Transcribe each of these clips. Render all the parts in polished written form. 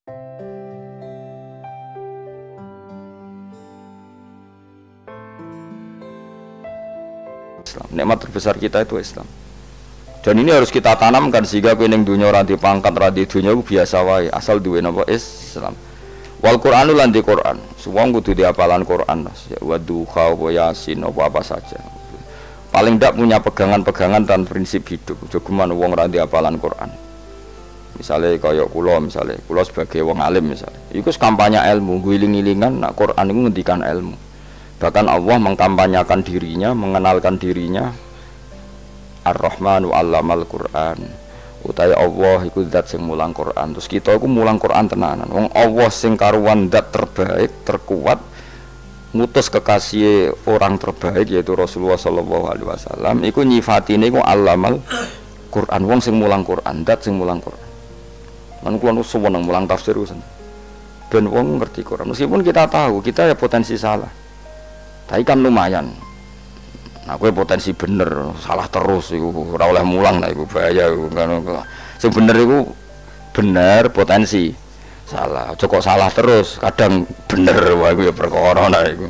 Islam. Nikmat terbesar kita itu Islam. Dan ini harus kita tanamkan sehingga kowe ning donya ora di pangkat, ora di donya biasa wae, asal duwe napa Islam. Wal Qur'anu lan di Qur'an. Wong kudu diapalan Qur'an. Wa duha wa yasin apa saja. Paling ndak punya pegangan-pegangan dan prinsip hidup. Jogeman wong ora diapalan Qur'an. Misalnya kaya kula sebagai wong alim misalnya. Iku kampanye ilmu, guling-gilingan nak Qur'an iku ngendikan ilmu. Bahkan Allah mengkampanyakan dirinya, mengenalkan dirinya Ar-Rahmanu 'allamal Qur'an. Utawi Allah iku zat sing mulang Qur'an. Terus kita iku mulang Qur'an tenanan. Wong Allah sing karuan zat terbaik, terkuat, ngutus kekasih orang terbaik yaitu Rasulullah sallallahu alaihi wasallam. Iku nyifatine iku 'allamal Qur'an. Wong sing mulang Qur'an, zat sing mulang Qur'an. Lan kula nu seneng mulang tafsir usen. Ben wong ngerti Qur'an. Meskipun kita tahu kita ya potensi salah. Tapi kan lumayan. Nah, kowe potensi bener, salah terus iku ora oleh mulang, nah iku bahaya iku kan. Sing bener iku bener potensi. Salah, aja kok salah terus, kadang bener wae iku ya perkara nah iku.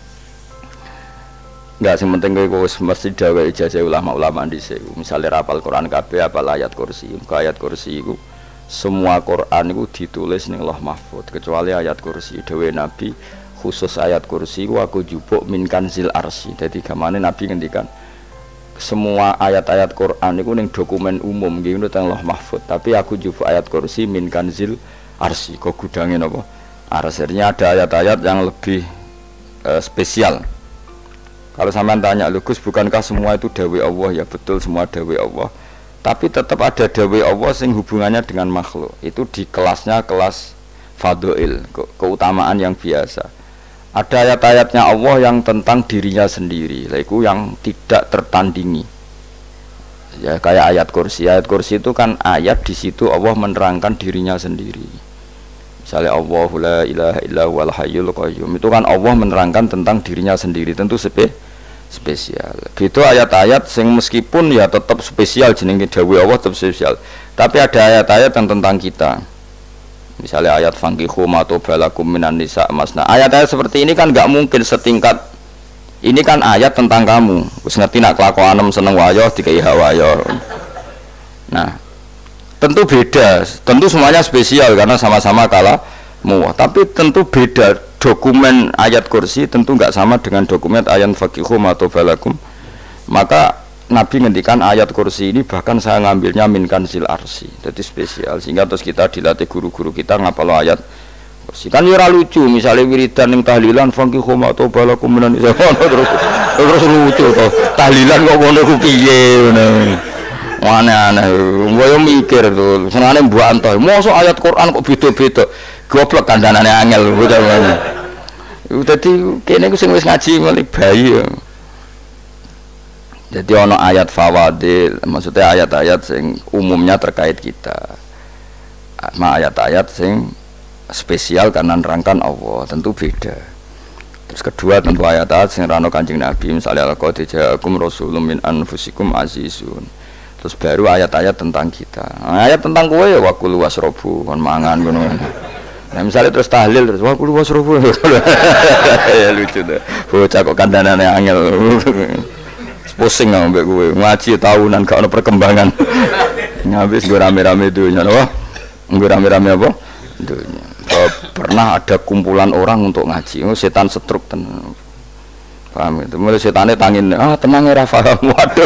Enggak sing penting kowe wis mesti dawe ijazah ulama-ulama dhisik. Misale rapal Quran kabeh, apal ayat kursi. Ayat kursi iku semua Quran iku ditulis ning Lauh Mahfuz kecuali ayat kursi. Dewe Nabi khusus ayat kursi aku jupuk min kanzil arsy. Jadi gamane Nabi ngendikan semua ayat-ayat Quran itu ning dokumen umum nggih ngono teng Lauh Mahfuz, tapi aku jupuk ayat kursi min kanzil arsy. Kok gudange napa? Arsy-nya ada ayat-ayat yang lebih spesial. Kalau sampean tanya, "Lho Gus, bukankah semua itu dawuh Allah?" Ya betul, semua dawuh Allah. Tapi tetap ada dawuh Allah sing hubungannya dengan makhluk. Itu di kelasnya kelas fadhil, keutamaan yang biasa. Ada ayat-ayatnya Allah yang tentang dirinya sendiri, itu yang tidak tertandingi. Ya kayak ayat kursi. Ayat kursi itu kan ayat di situ Allah menerangkan dirinya sendiri. Misalnya Allahu la ilaha illa huwal hayyul qayyum. Itu kan Allah menerangkan tentang dirinya sendiri, tentu spesial. Gitu ayat-ayat sing meskipun ya tetap spesial jenenge dawuh Allah tetap spesial. Tapi ada ayat-ayat yang tentang kita. Misalnya ayat fankihu ma tobalakum minan nisa masna. Ayat-ayat seperti ini kan enggak mungkin setingkat. Ini kan ayat tentang kamu. Wis ngerti nak kelakuanem seneng wayo dikai hawayo. Nah, tentu beda. Tentu semuanya spesial karena sama-sama kalamu. Tapi tentu beda. Dokumen ayat kursi tentu enggak sama dengan dokumen ayat fankihu ma tobalakum. Maka Nabi ngendikan ayat kursi ini bahkan saya ngambilnya min kanzil arsy, jadi spesial sehingga terus kita dilatih guru-guru kita ngapal ayat kursi. Kan ora lucu misalnya wiridan ning tahlilan fankihu ma tobalakum minan nisa terus lucu to. Tahlilan kok ngono ku piye ngono. Aneh-aneh. Kowe mikir to, senengane mbok antoh. Mosok ayat Quran kok beda-beda. Goblok kandhanane angel bocah ngene. Dadi kene ku sing wis ngaji mulai bayi ya. Jadi ono ayat fawadil, maksudnya ayat-ayat sing umumnya terkait kita. Ayat-ayat sing spesial karena nerangkan Allah, tentu beda. Terus kedua tentu ayat-ayat sing rano Kanjeng Nabi, misalnya laqad ja'akum rasulun min anfusikum azizun. Terus baru ayat-ayat tentang kita. Ayat tentang kowe ya waqul wasrobu, kon mangan ngono. Nah misalnya terus tahlil terus waqul wasrobu. Ya lucu tuh. Bocah kok kandhanane angel. Pusing ambek gue ngaji tahunan gak ada perkembangan. Habis gue rame-rame dunia loh. Gue rame-rame apa? Dunia. Pernah ada kumpulan orang untuk ngaji. Setan setruk tenang. Paham itu? Mulai setannya tangin. Tenang ya Rafa. Waduh.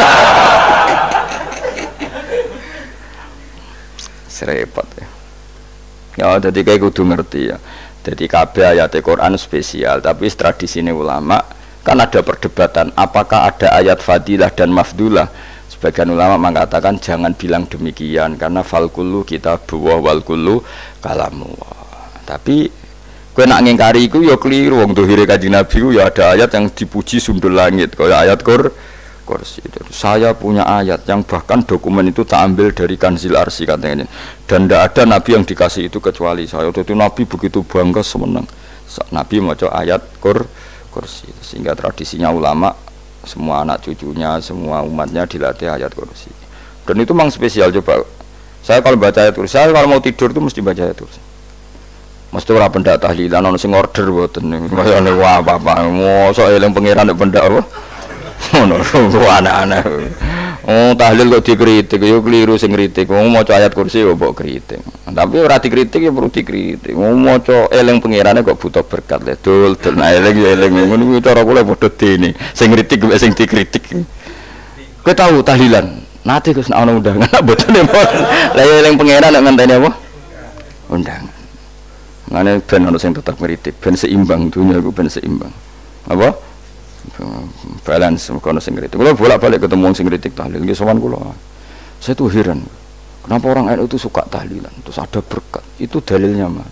Serepot ya. Ya jadi kayak kudu ngerti ya. Jadi kabeh ayat Quran spesial. Tapi tradisi ini ulama. Kan ada perdebatan apakah ada ayat fadilah dan mafdulah. Sebagian ulama mengatakan jangan bilang demikian karena fal kullu kitabullah wal kullu kalamullah. Tapi kowe nak ngingkari iku ya keliru. Wong dohire Kanjeng Nabi ku ya ada ayat yang dipuji sundul langit kaya ayat kursi. Saya punya ayat yang bahkan dokumen itu tak ambil dari kanzil arsy katanya. Dan tidak ada nabi yang dikasih itu kecuali saya. Itu Nabi begitu bangga semenang. Nabi maca ayat kursi, sehingga tradisinya ulama semua anak cucunya semua umatnya dilatih ayat kursi. Dan itu memang spesial. Coba saya kalau baca ayat kursi, saya kalau mau tidur itu mesti baca ayat kursi. Mesti ora pendak tahlilan ana sing order mboten. Kayane wah apa-apa. Mosok eling pangeran nek pendak apa? Ngono aneh-aneh. Oh tahlil kok dikritik yo keliru sing kritik. Wong maca ayat kursi yo mbok kritik. Tapi ora dikritik ya perlu dikritik. Wong maca eling pangerane kok butuh berkat le. Dul nah eling yo eling ngono kuwi cara kula padha dene. Sing kritik mek sing dikritik. Kowe tahu tahlilan? Nate Gus nek ana undangan mboten. Lah eling pangeran nek ngenteni apa? Undangan. Ngene ben ana sing tetep ngritik, ben seimbang dunia iku ben seimbang. Apa? Balance kono sing ngritik. Kula bolak-balik ketemu sing ngritik tahlil nggih sowan kula. Saya tuh heran. Kenapa orang NU itu suka tahlilan? Terus ada berkat. Itu dalilnya mah.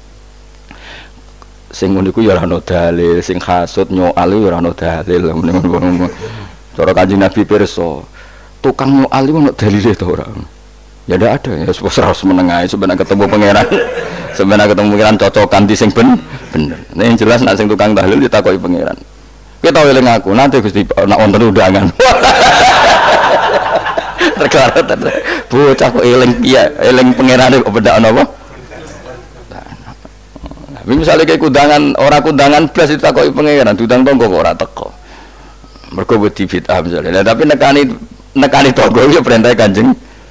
Sing ngono iku ya ora ono dalil, sing hasud nyoal ya ora ono dalil. Cara Kanjeng Nabi pirsa, tukang nyoal iku ono dalile to ora? Ya ndak ada ya, harus menengahi sebenarnya ketemu pangeran. Sebenarnya ketemu pangeran cocokan di sing bener. Nah yang jelas nak sing tukang tahlil ditakoki pangeran. Kowe tau eling aku, nanti Gusti nak wonten undangan. Terkara bocah kok eling iya, eling pangerane kok bedak napa? Nah, misalnya kayak kundangan, orang kundangan blas ditakoki pangeran, diundang tonggo kok ora teko. Mergo wedi bid'ah misalnya. Nah, tapi nekani tonggo ya perintah Kanjeng.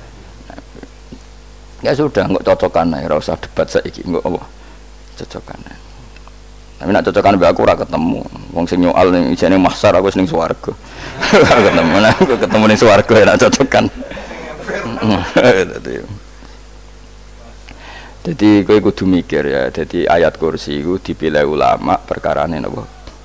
Ya sudah, nggak cocokan ae, ora usah debat saiki, nggak apa. Cocokan ae. Tapi nak cocokan mbek aku ora ketemu. Wong sing nyoal ning ijene mahsyar aku ning swarga. Ketemu aku ketemu ning swarga nak cocokan. Jadi kowe kudu mikir ya, jadi ayat kursi iku dipilih ulama perkarane napa?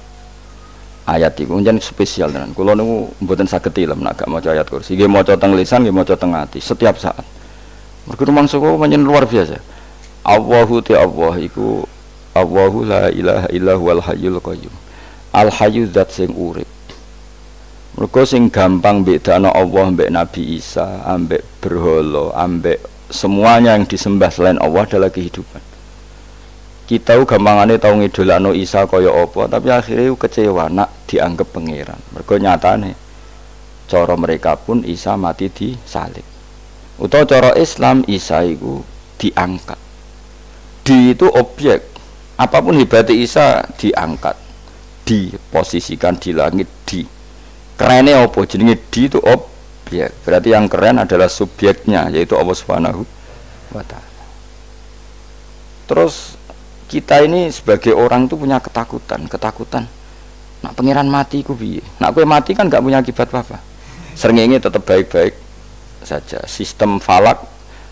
Ayat iku njen spesial tenan. Kula niku mboten saged ilem nek gak maca ayat kursi. Nggih maca teng lisan, nggih maca teng ati setiap saat. Mergo rumangsa kok pancen luar biasa. Allahu ta Allah iku Allahu la ilaha illa huwal hayyul qayyum. Al hayyu zat sing urip. Mergo sing gampang bedakno Allah mbek Nabi Isa, ambek berhala, ambek semuanya yang disembah selain Allah adalah kehidupan. Kita gampangane tau ngidolakno Isa kaya apa, tapi akhirnya kecewa nak dianggap pangeran. Mergo nyatane cara mereka pun Isa mati disalib. Utawa cara Islam Isa itu diangkat. Di itu objek. Apapun hebatnya Isa diangkat, diposisikan di langit di. Kerennya apa? Jenenge di itu objek. Berarti yang keren adalah subjeknya, yaitu Allah Subhanahu wa Ta'ala. Terus kita ini sebagai orang itu punya ketakutan. Nak pangeran mati ku piye? Nak kowe mati kan gak punya akibat apa-apa. Srengenge tetap baik-baik saja. Sistem falak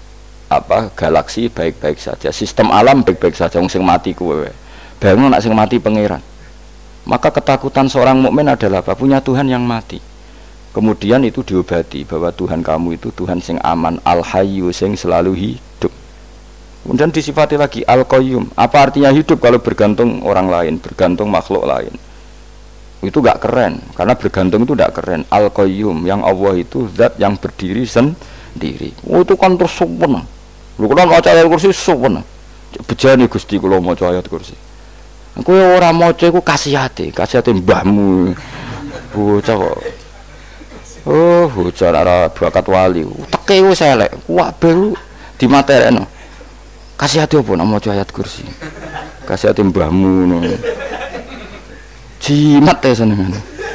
galaksi baik-baik saja. Sistem alam baik-baik saja. Wong sing mati kuwe. Bayangno nak sing mati pangeran. Maka ketakutan seorang mukmin adalah apa? Punya Tuhan yang mati. Kemudian itu diobati bahwa Tuhan kamu itu Tuhan sing aman, al-hayyu sing selalu hidup. Kemudian disifati lagi al-qayyum. Apa artinya hidup kalau bergantung orang lain, bergantung makhluk lain? Itu gak keren, karena bergantung itu gak keren. Al-qayyum, yang Allah itu zat yang berdiri sendiri. Oh, itu kan terus sempurna. Lu kan maca ayat kursi sempurna. Bejane Gusti kula maca ayat kursi. Kowe ora maca iku kasihate mbahmu. Bocah kok. Oh, bocah ora bakat wali. Teke wis elek. Kabeh dimaterekno. Kasihate opo nek maca ayat kursi? Kasihate mbahmu ngono. Jimat ya seneng.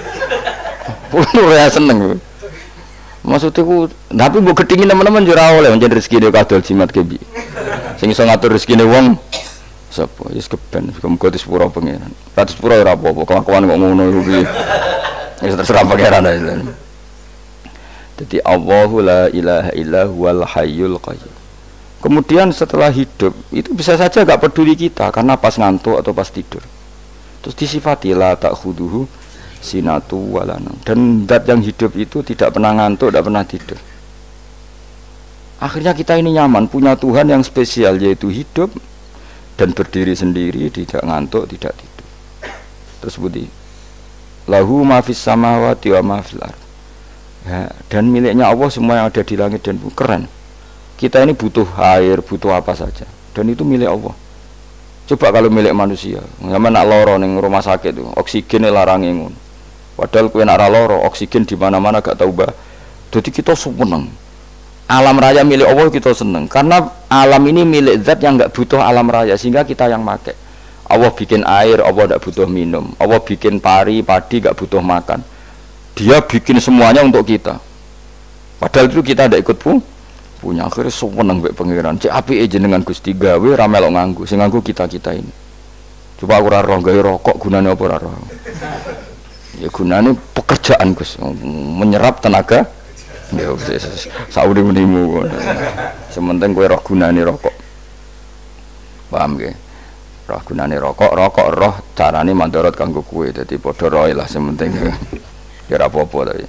Ora seneng. Maksudku, tapi mbok gedhingi teman-teman yo ora oleh njen rezekine kadol jimat kebi. Sing iso ngatur rezekine wong sapa? Wis keben, muga disepuro pangeran. Ratus pura ora apa-apa, kelakuan kok ngono iku piye. Wis terserah pangeran ae. Jadi Allahu la ilaha illa huwal hayyul qayyum. Kemudian setelah hidup, itu bisa saja gak peduli kita karena pas ngantuk atau pas tidur. Terus disifati la ta'khuduhu sinatu walana. Dan zat yang hidup itu tidak pernah ngantuk, tidak pernah tidur. Akhirnya kita ini nyaman, punya Tuhan yang spesial, yaitu hidup dan berdiri sendiri, tidak ngantuk, tidak tidur. Terus budi lahu ma fis samawati wa ma fil ardh. Ya, dan miliknya Allah semua yang ada di langit dan bumi. Keren. Kita ini butuh air, butuh apa saja, dan itu milik Allah. Coba kalau milik manusia, zaman nak loro ning rumah sakit itu, oksigen larange ngono. Padahal kowe nak ora loro, oksigen di mana-mana gak tau, Mbak. Jadi kita seneng. Alam raya milik Allah kita seneng karena alam ini milik zat yang nggak butuh alam raya sehingga kita yang pakai. Allah bikin air, Allah tidak butuh minum. Allah bikin padi nggak butuh makan. Dia bikin semuanya untuk kita. Padahal itu kita tidak ikut punya. Akhirnya seneng mbek pangeran. Cek apike jenengan Gusti gawe ra melok nganggo. Sing nganggo kita-kita ini. Coba aku ora roh gawe rokok gunane apa ora roh. Ya gunane pekerjaan Gus, menyerap tenaga. Ya wis sauri-menimu. Sementing kowe roh gunane rokok. Paham nggih? Roh gunane rokok roh carane mandorot kanggo kowe. Dadi padha roe lah sementing. Ya ora apa-apa tapi.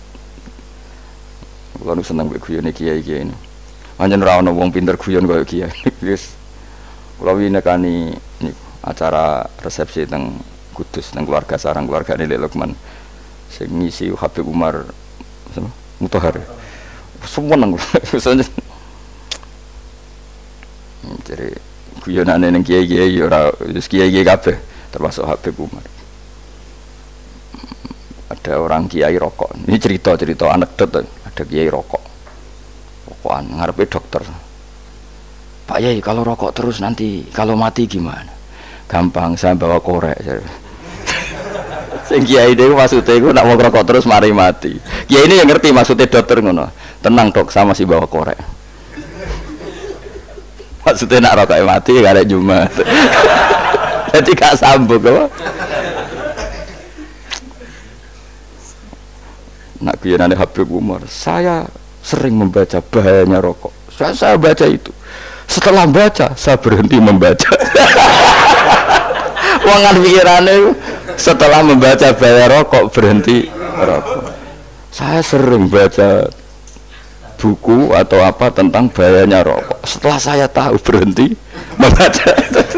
Kulo nu seneng mbek guyone kiai-kiai ini. Pancen ora ana wong pinter guyon kaya kiai. Wis kula winekani niku acara resepsi teng Kudus teng keluarga sarang keluargane Lek Lukman. Sing ngisi Habib Umar Mutahar. Seneng. Jadi guyonane ning kiai-kiai ora wis kiai-kiai kabeh termasuk Habib Umar. Ada orang kiai rokok. Ini cerita anekdot. Ada kiai rokok. Rokokan ngarepe dokter. Pak Yai kalau rokok terus nanti kalau mati gimana? Gampang saya bawa korek. Sing kiai dhewe maksudnya iku nak mau rokok terus mari mati. Kiai ini yang ngerti maksudnya dokter ngono. Tenang dok, saya masih bawa korek. Maksudnya nak rokok mati gak ada Jumat. Jadi gak sambung apa? Nak kuyonane Habib Umar, saya sering membaca bahayanya rokok. Saya baca itu. Setelah baca, saya berhenti membaca. Wangan pikirannya setelah membaca bahaya rokok berhenti rokok. Saya sering baca buku atau apa tentang bahayanya rokok. Setelah saya tahu berhenti membaca.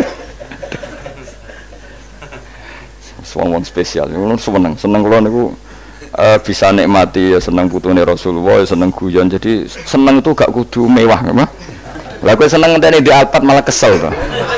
Wong spesial, seneng kalau niku bisa nikmati ya seneng putune Rasulullah, ya seneng guyon. Jadi seneng itu gak kudu mewah, mah. Lah kowe seneng ngenteni di Alphard malah kesel to.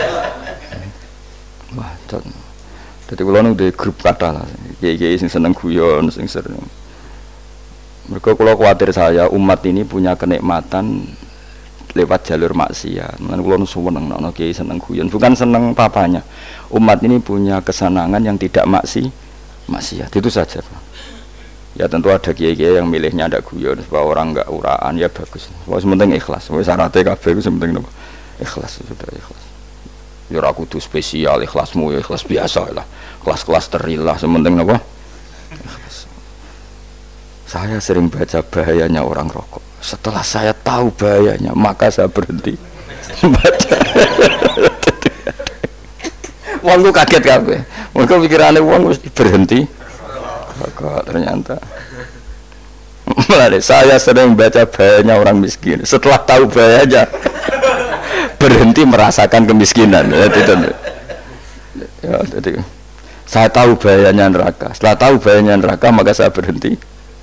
Wah, jadi kula nu di grup kata lah. Kiai-kiai sing seneng guyon, sing sering. Mereka kula khawatir saya umat ini punya kenikmatan lewat jalur maksiat. Mulane kula nu seneng ana kiai seneng guyon, bukan seneng papanya. Umat ini punya kesenangan yang tidak maksiat. Itu saja. Ya tentu ada kiai-kiai yang milihnya ada guyon supaya orang enggak uraan ya bagus. Wah sementing ikhlas. Wis syaratnya kabeh iku sementing napa? Ikhlas sudah ikhlas. Ya ora kudu spesial ikhlasmu ya ikhlas biasa lah. Kelas-kelas terilah sementing napa? Ikhlas. Saya sering baca bahayanya orang rokok. Setelah saya tahu bahayanya, maka saya berhenti baca. Wong ku kaget kabeh. Mergo pikirane wong wis berhenti. Kok ternyata saya sering baca bahayanya orang miskin. Setelah tahu bahayanya berhenti merasakan kemiskinan. Ya, jadi saya tahu bahayanya neraka. Setelah tahu bahayanya neraka maka saya berhenti.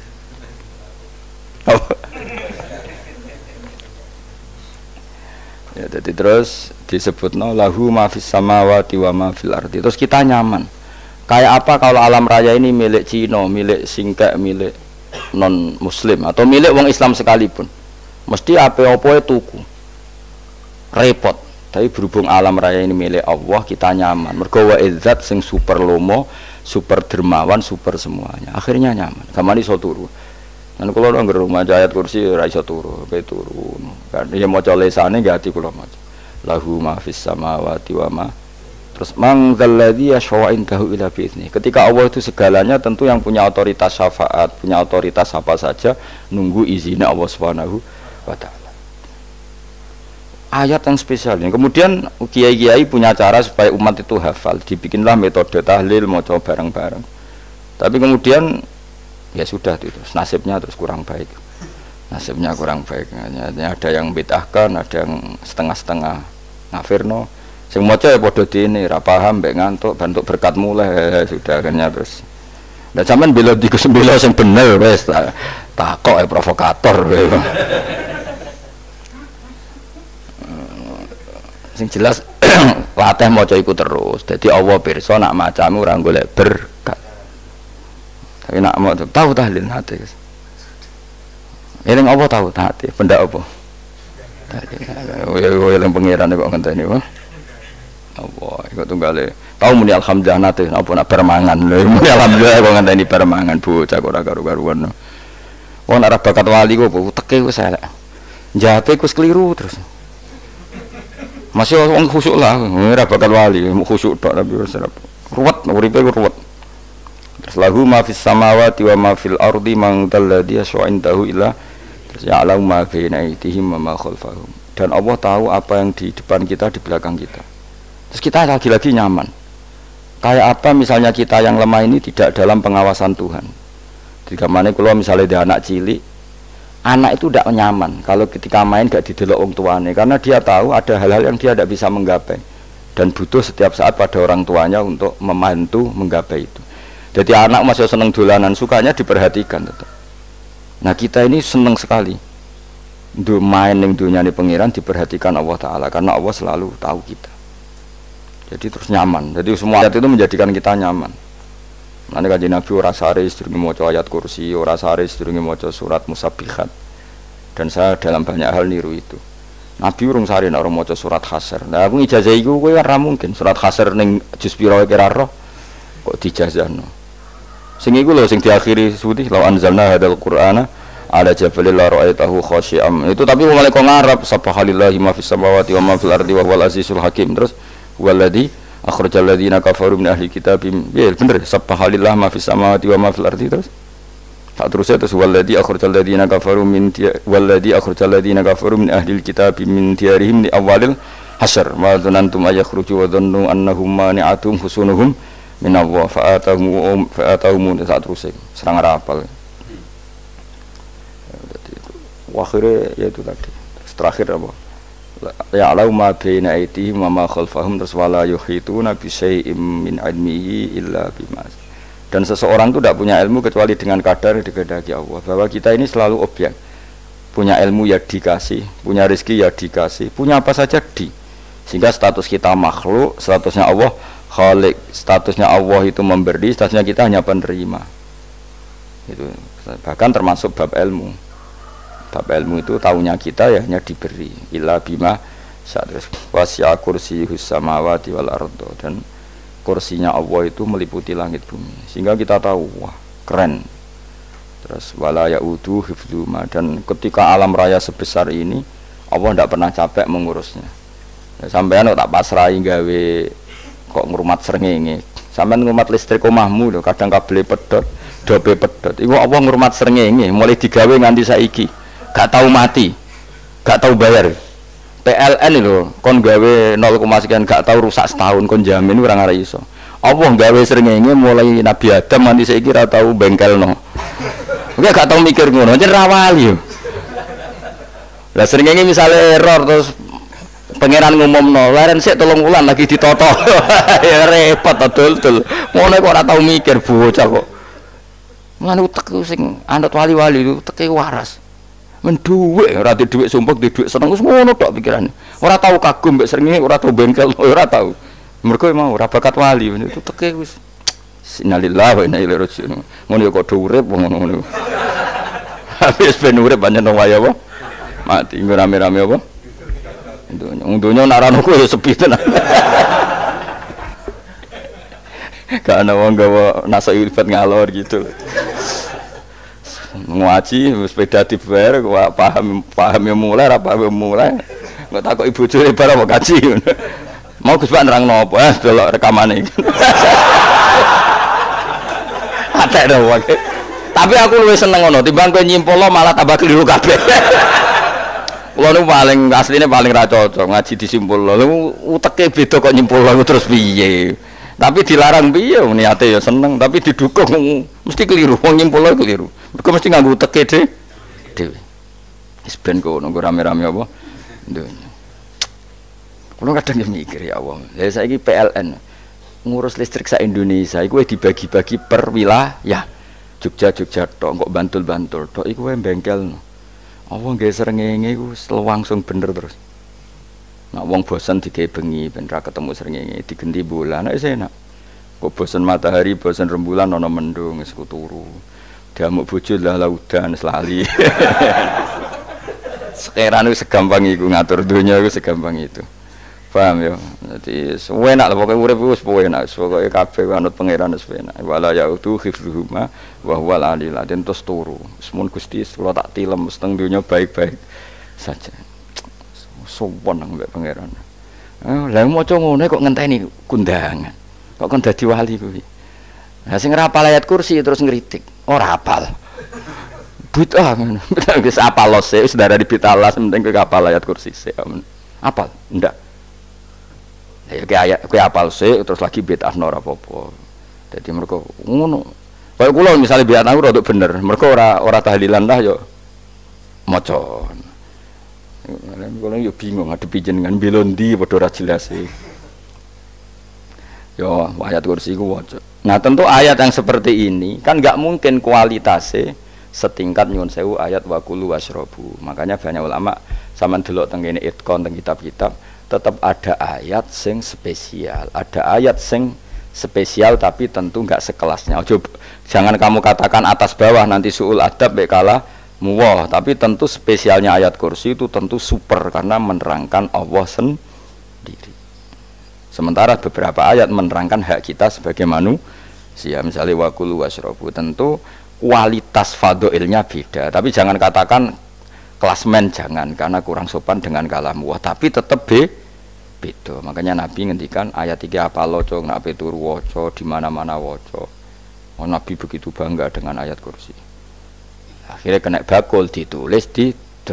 Ya, jadi terus disebutno lahu ma fis samawati wa ma fil ardi. Terus kita nyaman. Kayak apa kalau alam raya ini milik Cina, milik Singkek, milik non Muslim atau milik wong Islam sekalipun, mesti apa-apa tuku, repot. Tapi berhubung alam raya ini milik Allah, kita nyaman. Mergo wa izzat sing super lomo, super dermawan, super semuanya. Akhirnya nyaman. Kamane iso turu. Lan kula nang rumah ayat kursi ora iso turu, pe turu. Kan ya maca lesane nggih ati kula maca. Lahu ma fis samawati wa ma. Terus mangzalladzi yashfa'u indahu illa bi'izni. Ketika Allah itu segalanya, tentu yang punya otoritas syafaat, punya otoritas apa saja nunggu izinnya Allah Subhanahu wa taala. Ayat yang spesial ini. Kemudian kiai-kiai punya cara supaya umat itu hafal, dibikinlah metode tahlil maca bareng-bareng. Tapi kemudian ya sudah itu, nasibnya terus kurang baik. Nasibnya kurang baik. Ada yang bid'ahkan, ada yang setengah-setengah ngafirno. Sing maca ya padha dene, ra paham mbek ngantuk, bantuk berkat mulai sudah akhirnya terus. Lah sampean bela dikesembela sing bener wis takok provokator. Sing jelas latih maca iku terus. Dadi Allah pirsa nak macamu ora golek berkat. Tapi nak mau tahu tahlil nate. Eling apa tahu hati, benda apa? Eling pangeran kok ngenteni wae. Apa iku tunggale. Tahu muni alhamdulillah nate apa nak permangan. Muni alhamdulillah kok ngenteni permangan bocah kok ora karo-karuan. Wong ora bakat wali kok teke wis elek. Jape wis keliru terus. Masih wong khusuk lah, ora bakat wali, khusuk tok tapi wis ruwet, uripe ruwet. Terus lahu ma fis samawati wa ma fil ardi man dalladhi yash'indahu illa terus ya'lamu ma baina aydihim wa ma khalfahum. Dan Allah tahu apa yang di depan kita, di belakang kita. Terus kita lagi-lagi nyaman. Kayak apa misalnya kita yang lemah ini tidak dalam pengawasan Tuhan. Jika mana kalau misalnya dia anak cilik, anak itu tidak nyaman kalau ketika main gak didelok orang tuanya, karena dia tahu ada hal-hal yang dia tidak bisa menggapai dan butuh setiap saat pada orang tuanya untuk membantu menggapai itu. Jadi anak masih seneng dolanan, sukanya diperhatikan tetap. Nah kita ini seneng sekali untuk main yang dunia ini pengiran diperhatikan Allah Ta'ala, karena Allah selalu tahu kita. Jadi terus nyaman, jadi semua ayat itu menjadikan kita nyaman. Nanti kajian Nabi ora sare sedurunge maca ayat kursi, ora sare sedurunge maca surat musabbihat. Dan saya dalam banyak hal niru itu. Nabi urung sare nek ora maca surat Hasyr. Nah aku ijazah iku kowe ora mungkin surat Hasyr ning juz pira kira roh kok dijazahno. Sing iku lho sing diakhiri suti law anzalna hadzal qur'ana ala jabalil la ra'aitahu khashi'am. Itu tapi mulai kok ngarep subhanallahi ma fis samawati wa ma fil ardi wa huwal azizul hakim. Terus waladhi akhrajal ladzina kafaru min ahli kitabim. Ya bener subhanallah ma fis samawati wa ma fil ardi terus. Tak terusnya terus waladhi akhrajal ladzina kafaru min waladhi akhrajal ladzina kafaru min ahli kitabim min diyarihim li awalil hasyr. Ma dzanantum ayakhruju wa dhannu annahum mani'atum husunuhum min Allah fa'atahum tak terusnya serang rapal. Akhirnya yaitu tadi. Terakhir apa? Ya'lamu ma baina aydihim wa ma khalfahum terus wala yuhituna bi syai'im min ilmihi illa bima. Dan seseorang itu tidak punya ilmu kecuali dengan kadar dikehendaki Allah. Bahwa kita ini selalu objek. Punya ilmu ya dikasih, punya rezeki ya dikasih, punya apa saja di. Sehingga status kita makhluk, statusnya Allah khalik, statusnya Allah itu memberi, statusnya kita hanya penerima. Itu bahkan termasuk bab ilmu. Bab ilmu itu tahunya kita ya hanya diberi illa bima terus wasi'a kursiyus samawati wal ardo, dan kursinya Allah itu meliputi langit bumi sehingga kita tahu wah keren. Terus wala ya'udu hifdzuma, dan ketika alam raya sebesar ini Allah tidak pernah capek mengurusnya. Sampean tak pasrahi gawe kok ngrumat srengenge, sampean ngrumat listrik omahmu lho kadang kabel pedhot dobe pedhot iku Allah ngrumat srengenge mulai digawe nganti saiki gak tahu mati, gak tahu bayar. PLN itu kon gawe 0, sekian gak tahu rusak setahun kon jamin ora ngara iso. Allah gawe srengenge mulai Nabi Adam nanti saiki ora tahu bengkelno. Oke gak tahu mikir ngono, jen rawali yo. Lah srengenge misale error terus pangeran ngumumno, leren sik 3 wulan lagi ditoto. Ya repot dul. Ngono kok ora tahu mikir bocah kok. Mulane utek sing anut wali-wali itu teke waras. Menduwe ora duwe sumpek, duwe seneng wis ngono tok pikirane. Ora tahu kagum mbek srengenge, ora tahu bengkel, ora tahu. Mergo mau ora bakat wali itu teke wis innalillahi wa inna ilaihi raji'un. Ngono ya kok do urip ngono. Habis ben urip pancen waya apa? Mati nggo rame-rame apa? Untunya nak ranoku ya sepi tenan. Gak ada wong gawa nasa ibad ngalor gitu. Ngaji sepeda dibayar paham ya mulai apa mulai nggak takut ibu curi barang mau kaji mau Gus Pak nerang nopo delok rekamane ada dong tapi aku lebih seneng ngono timbang kowe nyimpul malah tambah keliru kabeh. Kulo niku paling asline paling ra cocok ngaji disimpul lho uteke beda kok nyimpul terus piye. Tapi dilarang piye niate ya seneng tapi didukung mesti keliru wong nyimpul keliru. Mergo mesti nganggo teke dhewe. Wis ben kono rame-rame apa. Donya. Kulo kadang mikir ya Allah. Lah saiki PLN ngurus listrik sak Indonesia iku dibagi-bagi per wilayah. Jogja tok, kok Bantul tok iku wae bengkel. Apa nggih srengenge iku langsung bener terus. Nak wong bosan digawe bengi ben ra ketemu srengenge digenti bola nek enak. Kok bosan matahari, bosan rembulan ana mendung wis turu. Damuk bojo lah laudan selali. Sekarang itu segampang itu ngatur dunia itu segampang itu. Paham ya? Jadi enak lah pokoknya urip wis enak. Pokoke kabeh anut pangeran wis enak. Wala yautu khifruhuma wa huwal alil azim terus turu. Semun Gusti kula tak tilem seteng dunia baik-baik saja. Sopan nang mbek pangeran. Lah maca ngene kok ngenteni kundangan. Kok kon dadi wali kuwi. Lah sing ora hafal ayat kursi terus ngritik. Ora hafal. Bid'ah ngono. Wis apal lose wis darani bitalas penting kowe hafal ayat kursi sik. Apal? Ndak. Ya ayat kowe hafal sik terus lagi bid'ah ora apa-apa. Dadi mergo ngono. Kaya kula misale bid'ah aku rada bener. Mergo ora tahlilan lah yo maca. Kula yo bingung ngadepi jenengan belondi padha ora jelas e. Yo ayat kursi ku waca. Nah tentu ayat yang seperti ini kan nggak mungkin kualitasnya setingkat nyuwun sewu ayat wakulu wasrobu. Makanya banyak ulama sama delok teng kene itqon teng kitab-kitab tetap ada ayat sing spesial, ada ayat sing spesial tapi tentu nggak sekelasnya. Jangan kamu katakan atas bawah nanti suul adab bekala muwah, tapi tentu spesialnya ayat kursi itu tentu super karena menerangkan Allah sendiri. Sementara beberapa ayat menerangkan hak kita sebagai manusia, misalnya wakulu wasrobu, tentu kualitas fadhilnya beda, tapi jangan katakan klasmen, jangan, karena kurang sopan dengan kalam wah, tapi tetap beda. Makanya Nabi ngendikan ayat 3 apa loco, nabi turu woco, di mana-mana woco. Oh, Nabi begitu bangga dengan ayat kursi. Akhirnya kena bakul ditulis di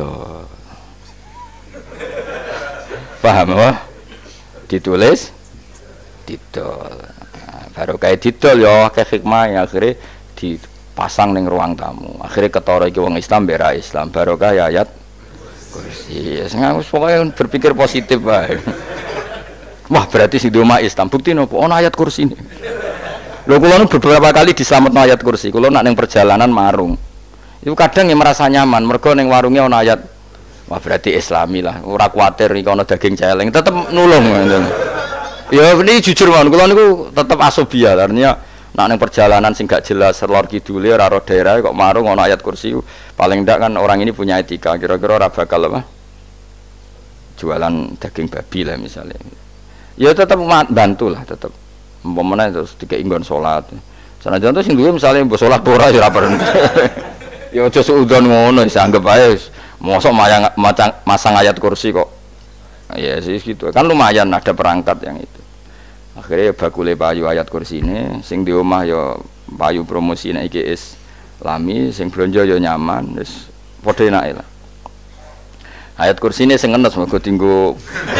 paham wah? Ditulis didol. Baru kayak didol ya kayak hikmah ya, akhirnya dipasang ning ruang tamu. Akhirnya ketara iki wong Islam bera Islam barokah ya ayat kursi. Sing aku pokoke berpikir positif wae. Wah, berarti sing di omah Islam bukti nopo ana ayat kursi ini. Lho kula beberapa kali diselametno ayat kursi. Kula nak ning perjalanan marung. Itu kadang yang merasa nyaman mergo ning warunge ana ayat. Wah, berarti Islami lah. Ora kuwatir iki ana daging celeng, tetep nulung. Ya ini jujur mawon, kula niku tetep asobia, artinya nak ning perjalanan sing gak jelas lor kidule ora ro daerah kok marung ana ayat kursi, paling ndak kan orang ini punya etika, kira-kira ora bakal apa? Jualan daging babi lah misalnya. Ya tetep bantulah tetep. Umpamane terus dikek nggon salat. Sanajan to sing duwe misale mbok salat ora ya ora perlu. Ya aja suudon ngono, wis anggap ae mosok masang ayat kursi kok. Ya sih gitu. Kan lumayan ada perangkat yang itu. Akhirnya bakule payu ayat kursi ini, sing di omah ya payu promosi nek iki Islami, sing blonjo ya nyaman, wis padha enake lah. Ayat kursi ini sing ngenes mergo dinggo.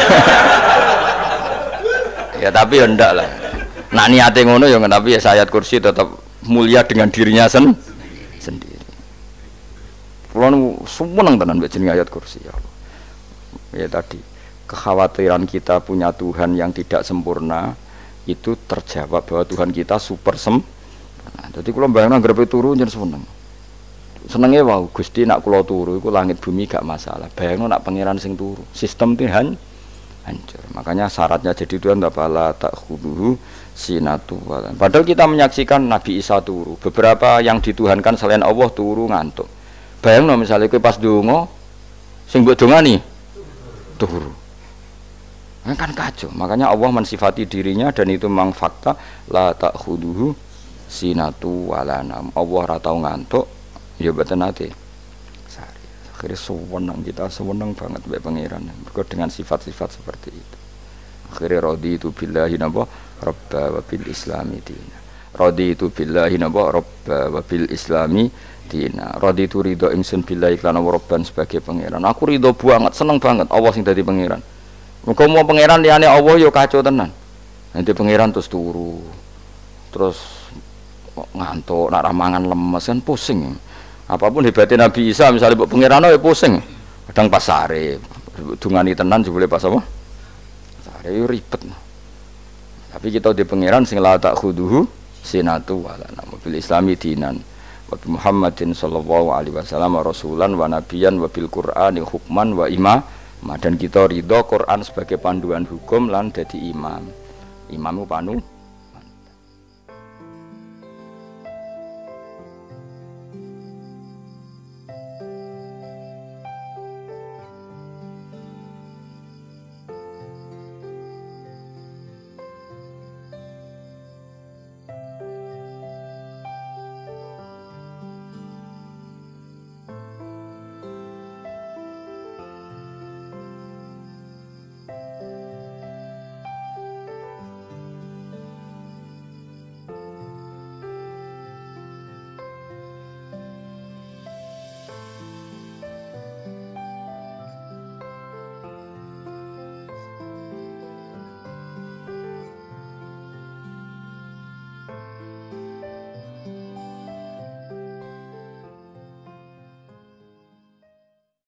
Ya tapi ya ndak lah. Nak niate ngono ya tapi ya ayat kursi tetap mulia dengan dirinya sendiri. Kulo seneng tenan mbek jeneng ayat kursi ya Allah. Ya tadi kekhawatiran kita punya Tuhan yang tidak sempurna itu terjawab bahwa Tuhan kita super sempurna. Jadi kalau bayangkan grepe turu jen senengnya wow Gusti nak kulo turu itu langit bumi gak masalah. Bayangkan nak pangeran sing turu sistem Tuhan hancur. Makanya syaratnya jadi Tuhan bala tak khuduhu sinatu. Padahal kita menyaksikan Nabi Isa turu. Beberapa yang dituhankan selain Allah turu ngantuk. Bayangno misalnya kowe pas donga sing mbok dongani turu. Kan kacau. Makanya Allah mensifati dirinya dan itu memang fakta la ta'khuduhu sinatu wala nam. Allah ora tau ngantuk ya mboten nate. Akhirnya sewenang kita sewenang banget mbek pangeran. Mergo dengan sifat-sifat seperti itu. Akhirnya raditu billahi napa rabba wa bil islami dina. Raditu billahi napa rabba wa bil islami dina. Raditu ridho ingsun billahi lan rabban sebagai pangeran. Aku ridho banget, seneng banget Allah sing dadi pangeran. Muga mau pangeran liyane Allah yo kacau tenan. Nanti pangeran terus turu. Terus ngantuk, nak ramangan lemes kan pusing. Apapun hebatnya Nabi Isa misalnya mbok pangeran ya pusing. Kadang pas sare, dungani tenan jebule pas apa? Sare yo ribet. Tapi kita di pangeran sing la tak khuduhu sinatu wala nabil islami dinan. Wa Muhammadin sallallahu alaihi wasallam rasulan wa nabiyan wa bil Qur'ani hukman wa dan kita ridho Quran sebagai panduan hukum lan dadi imam. Imamu panu